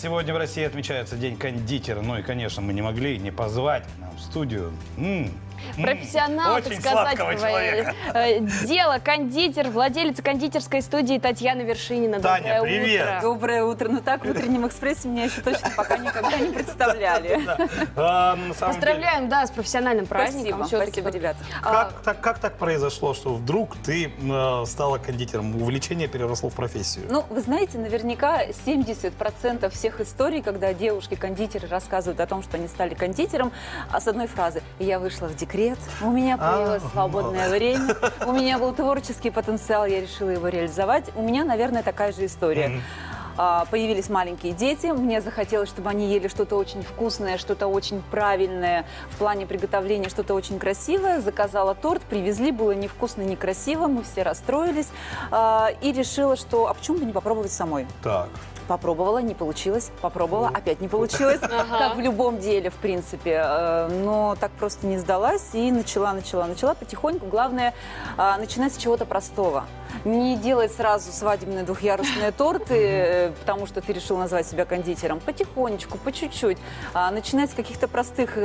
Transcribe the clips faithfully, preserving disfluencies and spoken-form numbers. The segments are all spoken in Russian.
Сегодня в России отмечается День кондитера. Ну и, конечно, мы не могли не позвать к нам в студию м -м, профессионал, очень так сказать, сладкого человека. дело, кондитер, владелица кондитерской студии Татьяна Вершинина. Таня, Доброе привет! утро. Доброе утро. Ну так в утреннем экспрессе меня еще точно пока никогда не представляли. Поздравляем, да, с профессиональным праздником. Спасибо, спасибо, ребят. Как так, как так произошло, что вдруг ты э, стала кондитером? Увлечение переросло в профессию? Ну, вы знаете, наверняка семьдесят процентов всех историй, когда девушки-кондитеры рассказывают о том, что они стали кондитером, а с одной фразы: я вышла в декрет, у меня появилось А, свободное время, у меня был творческий потенциал, я решила его реализовать. У меня, наверное, такая же история. А, появились маленькие дети, мне захотелось, чтобы они ели что-то очень вкусное, что-то очень правильное в плане приготовления, что-то очень красивое. Заказала торт, привезли, было невкусно, некрасиво, мы все расстроились. А, и решила, что а почему бы не попробовать самой? Так. Попробовала, не получилось, попробовала, опять не получилось, как в любом деле, в принципе. Но так просто не сдалась и начала, начала, начала потихоньку. Главное, начинать с чего-то простого. Не делать сразу свадебные двухъярусные торты, потому что ты решил назвать себя кондитером. Потихонечку, по чуть-чуть. Начинать с каких-то простых,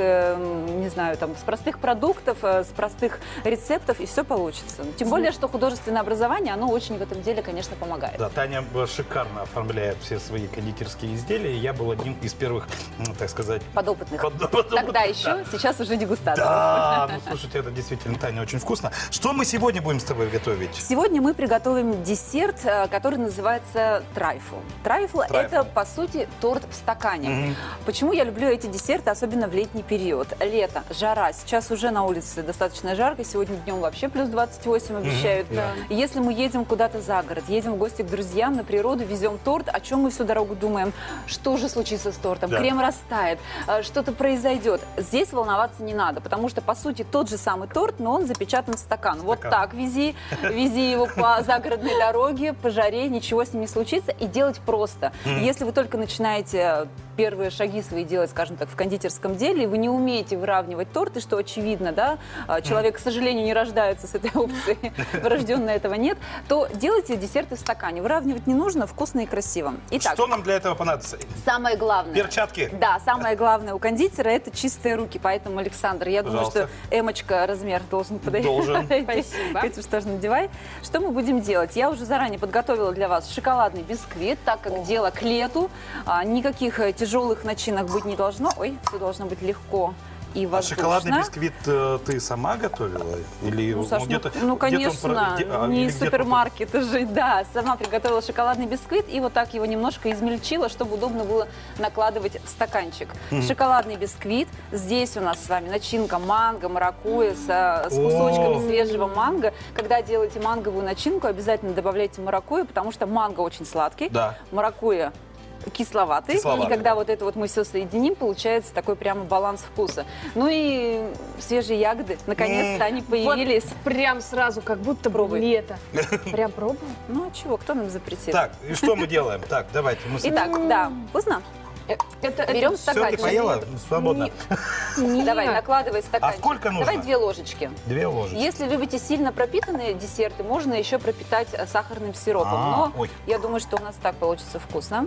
не знаю, там, с простых продуктов, с простых рецептов, и все получится. Тем более, что художественное образование, оно очень в этом деле, конечно, помогает. Да, Таня шикарно оформляет все свои кондитерские изделия. Я был одним из первых, ну, так сказать... Подопытных. Под, подопытных. Тогда еще, да. Сейчас уже дегустатор. Да, ну слушайте, это действительно, Таня, очень вкусно. Что мы сегодня будем с тобой готовить? Сегодня мы приготовим десерт, который называется трайфл. Трайфл – это, по сути, торт в стакане. Mm-hmm. Почему я люблю эти десерты, особенно в летний период? Лето, жара. Сейчас уже на улице достаточно жарко. Сегодня днем вообще плюс двадцать восемь обещают. Mm-hmm. Yeah. Если мы едем куда-то за город, едем в гости к друзьям на природу, везем торт, о чем мы всю дорогу думаем? Что же случится с тортом? Yeah. Крем растает, что-то произойдет. Здесь волноваться не надо, потому что, по сути, тот же самый торт, но он запечатан в стакан. стакан. Вот так вези, вези его по загородной дороге, по жаре, ничего с ним не случится, и делать просто. Mm. Если вы только начинаете первые шаги свои делать, скажем так, в кондитерском деле, и вы не умеете выравнивать торты, что очевидно, да, человек, к сожалению, не рождается с этой опцией, врожденно этого нет, то делайте десерты в стакане. Выравнивать не нужно, вкусно и красиво. Итак, что нам для этого понадобится? Самое главное. Перчатки? Да, самое главное у кондитера – это чистые руки. Поэтому, Александр, я Пожалуйста. думаю, что эмочка размер должен подойти. Должен. Спасибо. Ты что ж, надевай. Что мы будем делать? Я уже заранее подготовила для вас шоколадный бисквит, так как О. дело к лету. А, никаких тяжелых начинок быть не должно. Ой, все должно быть легко и воздушно. А шоколадный бисквит э, ты сама готовила? Или ну, Саш, где-то, ну, где-то конечно, он, где, а, не из супермаркета же, да. Сама приготовила шоколадный бисквит и вот так его немножко измельчила, чтобы удобно было накладывать в стаканчик. Mm-hmm. Шоколадный бисквит. Здесь у нас с вами начинка манго, маракуйя с, с кусочками oh. свежего манго. Когда делаете манговую начинку, обязательно добавляйте маракуйю, потому что манго очень сладкий. Да. Маракуйя кисловатый, Кисловатый, и когда да. вот это вот мы все соединим, получается такой прямо баланс вкуса. Ну и свежие ягоды, наконец-то mm. они появились. Вот прям сразу, как будто бы лето. Прям пробуем? Ну а чего, кто нам запретил? Так, и что мы делаем? Так, давайте. Мы... Итак, да, вкусно? Это, Берем это... стаканчик. Все, ты поела? Свободно. Не... Давай, накладывай стаканчик. А сколько нужно? Давай две ложечки. Две ложечки. Если любите сильно пропитанные десерты, можно еще пропитать сахарным сиропом. А, Но ой. я думаю, что у нас так получится вкусно.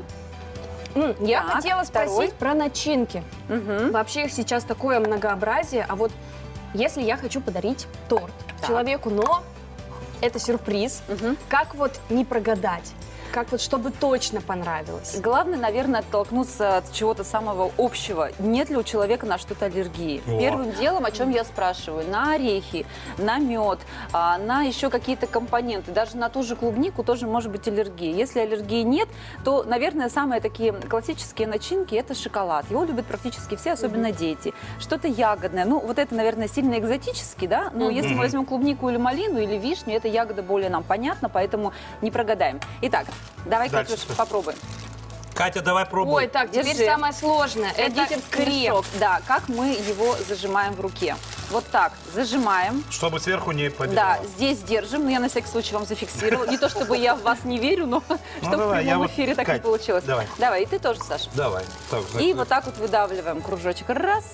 Я так, хотела второй. спросить про начинки. Угу. Вообще их сейчас такое многообразие. А вот если я хочу подарить торт так. человеку, но это сюрприз, угу. как вот не прогадать? Как вот, чтобы точно понравилось? Главное, наверное, оттолкнуться от чего-то самого общего. Нет ли у человека на что-то аллергии? О. Первым делом, о чем я спрашиваю, на орехи, на мед, на еще какие-то компоненты, даже на ту же клубнику тоже может быть аллергия. Если аллергии нет, то, наверное, самые такие классические начинки – это шоколад. Его любят практически все, особенно mm-hmm. дети. Что-то ягодное. Ну, вот это, наверное, сильно экзотически, да? Но mm-hmm. если мы возьмем клубнику или малину, или вишню, эта ягода более нам понятна, поэтому не прогадаем. Итак, давай, Катюш, попробуем. Катя, давай пробуй. Ой, так, теперь Держи. самое сложное. Это крем. Да, как мы его зажимаем в руке. Вот так, зажимаем. Чтобы сверху не побежало. Да, здесь держим. Но я на всякий случай вам зафиксировала. Не то, чтобы я в вас не верю, но чтобы в прямом эфире так не получилось. Давай. Давай, и ты тоже, Саша. Давай. И вот так вот выдавливаем кружочек. Раз.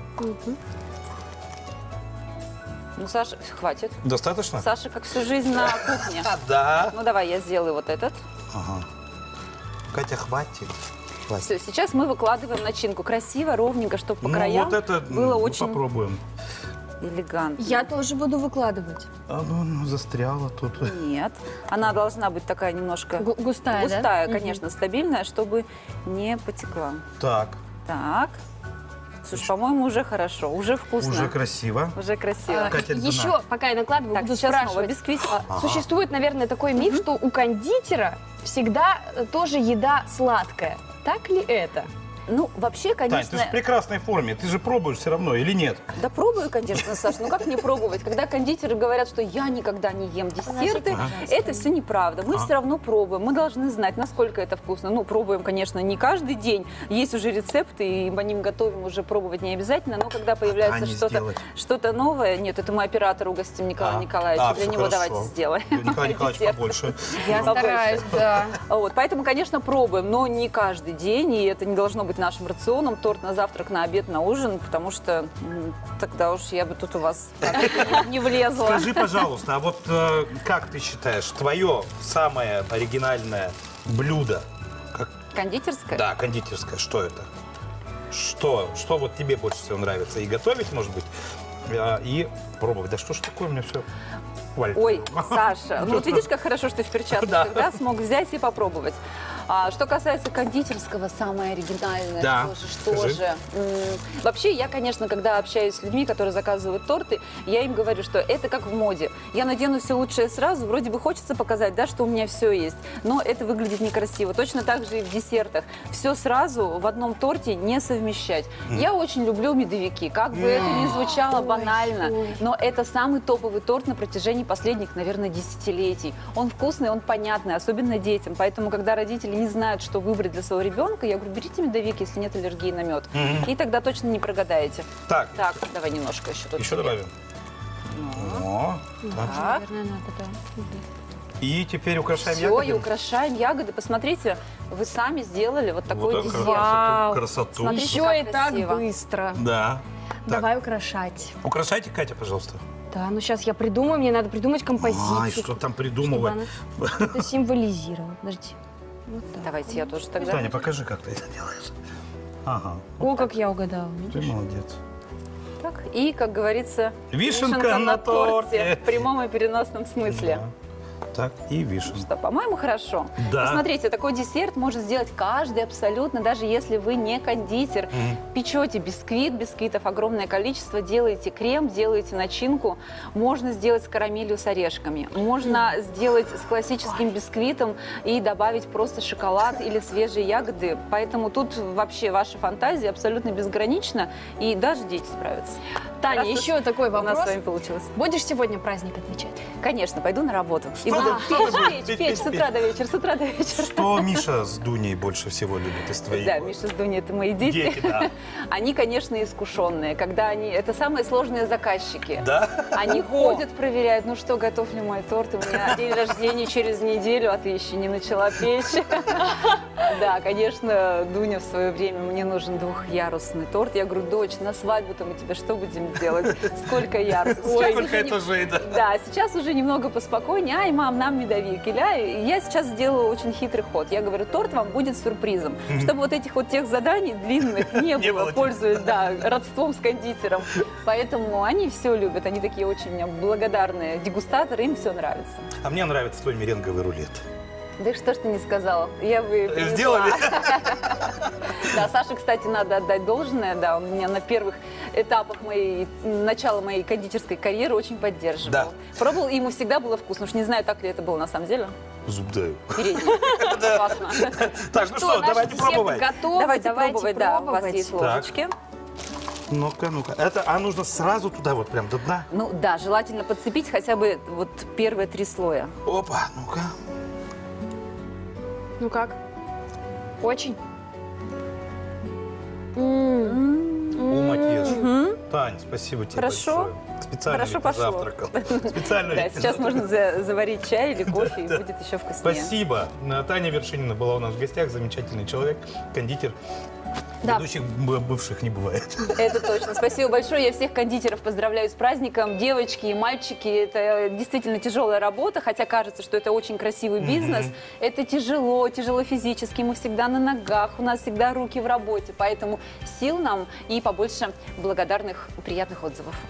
Ну, Саша, хватит. Достаточно? Саша, как всю жизнь на кухне. Да. Ну, давай, я сделаю вот этот. Ага. Катя, хватит. класть? Все, сейчас мы выкладываем начинку. Красиво, ровненько, чтобы по Ну, краям вот это было ну, очень попробуем. элегантно. Я тоже буду выкладывать. А ну, ну, застряла тут. Нет, она должна быть такая немножко Гу- густая, да? густая, Мгм. конечно, стабильная, чтобы не потекла. Так, Так. Слушай, по-моему, уже хорошо, уже вкусно. уже красиво. Уже красиво. А, Катя Льдуна. еще, пока я накладываю, Так, буду сейчас снова спрашивать. бисквит. Ага. Существует, наверное, такой миф, что у кондитера всегда э, тоже еда сладкая. Так ли это? Ну, вообще, Тань, конечно... ты же в прекрасной форме. Ты же пробуешь все равно или нет? Да пробую, конечно, Саш, ну как не пробовать? Когда кондитеры говорят, что я никогда не ем десерты, Ага. это все неправда. Мы Ага. все равно пробуем, мы должны знать, насколько это вкусно. Ну, пробуем, конечно, не каждый день. Есть уже рецепты, и по ним готовим, уже пробовать не обязательно. Но когда появляется Тане что-то сделать. что-то новое, нет, это мы оператору угостим Николая А. Николаевича. А, Для всё него хорошо. давайте сделаем. Николай Николаевич Десерт. побольше. Я Побольше. стараюсь, да. Вот, поэтому, конечно, пробуем, но не каждый день, и это не должно быть нашим рационом. Торт на завтрак, на обед, на ужин, потому что м, тогда уж я бы тут у вас не влезла. Скажи, пожалуйста, а вот э, как ты считаешь, твое самое оригинальное блюдо? Как... Кондитерская? Да, кондитерское, что это? Что? Что вот тебе больше всего нравится? И готовить, может быть, э, и пробовать. Да что ж такое у меня все валит? Ой, Саша, ну вот видишь, как хорошо, что в перчатках, Да. тогда смог взять и попробовать. А, что касается кондитерского, самое оригинальное, Да, что же, что скажи. же. М, Вообще, я, конечно, когда общаюсь с людьми, которые заказывают торты, я им говорю, что это как в моде. Я надену все лучшее сразу, вроде бы хочется показать, да, что у меня все есть, но это выглядит некрасиво. Точно так же и в десертах. Все сразу в одном торте не совмещать. Я очень люблю медовики, как бы это ни звучало Ой, банально, ой. но это самый топовый торт на протяжении последних, наверное, десятилетий. Он вкусный, он понятный, особенно детям. Поэтому, когда родители не знают, что выбрать для своего ребенка, я говорю, берите медовик, если нет аллергии на мед. И тогда точно не прогадаете. Так, Так, давай немножко еще тут. еще себе. добавим. О, так. Так, Наверное, надо, да. И теперь украшаем все, и ягодами. украшаем ягоды. Посмотрите, вы сами сделали вот такой Вот это десерт. Вау. красоту. Смотрите, Еще как и так красиво. быстро. Да. Так, Давай украшать. украшайте, Катя, пожалуйста. Да, ну сейчас я придумаю, мне надо придумать композицию. Ай, что там чтобы придумывать? она это символизировала. Подожди. Вот так. Давайте я тоже тогда. Таня, покажи, как ты это делаешь. Ага, О, как я угадала. ты молодец. Так, и, как говорится, Вишенка на торте. в прямом и переносном смысле. Да. Так, и вишенка. Что, по-моему, хорошо. Да. Посмотрите, такой десерт может сделать каждый абсолютно, даже если вы не кондитер. Печете бисквит, бисквитов огромное количество, делаете крем, делаете начинку. Можно сделать с карамелью с орешками. Можно сделать с классическим бисквитом и добавить просто шоколад или свежие ягоды. Поэтому тут вообще ваша фантазия абсолютно безгранична, и даже дети справятся. Таня, Раз уж еще такой У нас вопрос. с вами получилось. Будешь сегодня праздник отмечать? Конечно, пойду на работу. И Что буду вы- что вы печь, будете печь, петь, печь с петь, утра до вечера, с утра до вечера. Что Миша с Дуней больше всего любит из твоих? Да, Миша с Дуней — это мои дети. Дети, да. Они, конечно, искушенные. Когда они... Это самые сложные заказчики. Да? Они ходят, проверяют, ну что, готов ли мой торт, у меня день рождения через неделю, а ты еще не начала печь. Да, конечно, Дуня в свое время, мне нужен двухъярусный торт. Я говорю, дочь, на свадьбу-то мы тебе что будем делать? Сколько ярусов? Сейчас Сколько уже не- этажей, да? Да, сейчас уже немного поспокойнее. Ай, мам, нам медовик. Или ай, я сейчас сделала очень хитрый ход. Я говорю, торт вам будет сюрпризом. Чтобы вот этих вот тех заданий длинных не Не было, было. пользуясь, да, родством с кондитером. Поэтому они все любят. Они такие очень у меня благодарные дегустаторы, им все нравится. А мне нравится твой меренговый рулет. Да что ж ты не сказала? Я бы принесла. Сделали? Да, Саше, кстати, надо отдать должное. Да, он меня на первых этапах моей, начала моей кондитерской карьеры очень поддерживал. Да. Пробовал, и ему всегда было вкусно. Уж не знаю, так ли это было на самом деле. Зуб даю. Передний. Классно. Так, ну что, наш давайте десерт пробовать. готов. Давайте пробовать, да, у вас пробовать. есть Так. ложечки. Ну-ка, ну-ка. Это, а нужно сразу туда вот прям до дна? Ну да, желательно подцепить хотя бы вот первые три слоя. Опа, ну-ка. Ну как? Очень? М. Ума ешь. Тань, спасибо тебе Хорошо. большое. Специально Хорошо ведь пошло. позавтракал. Специально Да, ведь сейчас позавтракал. можно за- заварить чай или кофе, и Да. будет еще вкуснее. Спасибо. Таня Вершинина была у нас в гостях. Замечательный человек, кондитер. Да. Ведущих б- бывших не бывает. Это точно. Спасибо большое. Я всех кондитеров поздравляю с праздником. Девочки и мальчики, это действительно тяжелая работа, хотя кажется, что это очень красивый бизнес. Mm-hmm. Это тяжело, тяжело физически. Мы всегда на ногах, у нас всегда руки в работе. Поэтому сил нам и побольше благодарных и приятных отзывов.